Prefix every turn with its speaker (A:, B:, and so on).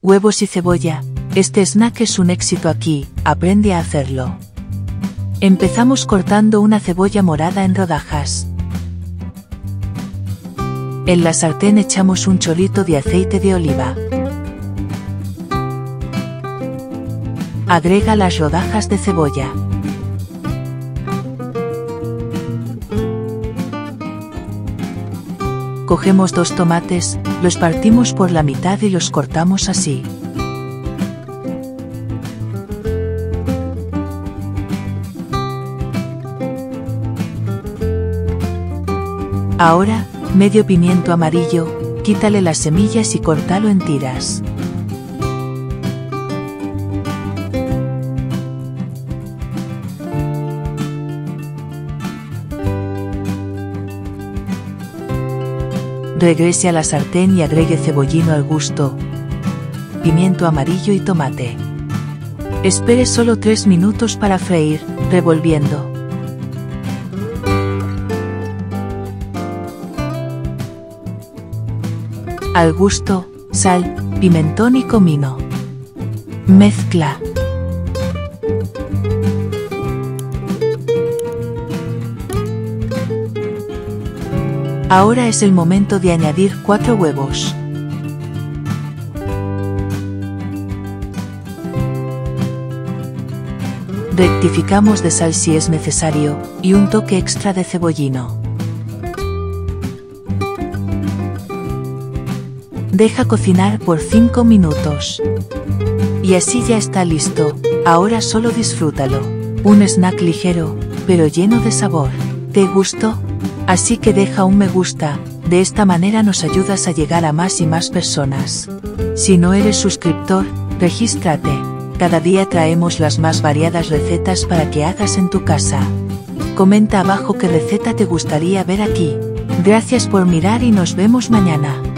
A: huevos y cebolla. Este snack es un éxito aquí, aprende a hacerlo. Empezamos cortando una cebolla morada en rodajas. En la sartén echamos un chorrito de aceite de oliva. Agrega las rodajas de cebolla. Cogemos 2 tomates, los partimos por la mitad y los cortamos así. Ahora, medio pimiento amarillo, quítale las semillas y córtalo en tiras. Regrese a la sartén y agregue cebollino al gusto, pimiento amarillo y tomate. Espere solo 3 minutos para freír, revolviendo. Al gusto, sal, pimentón y comino. Mezcla. Ahora es el momento de añadir 4 huevos. Rectificamos de sal si es necesario, y un toque extra de cebollino. Deja cocinar por 5 minutos. Y así ya está listo, ahora solo disfrútalo. Un snack ligero, pero lleno de sabor. ¿Te gustó? Así que deja un me gusta, de esta manera nos ayudas a llegar a más y más personas. Si no eres suscriptor, regístrate. Cada día traemos las más variadas recetas para que hagas en tu casa. Comenta abajo qué receta te gustaría ver aquí. Gracias por mirar y nos vemos mañana.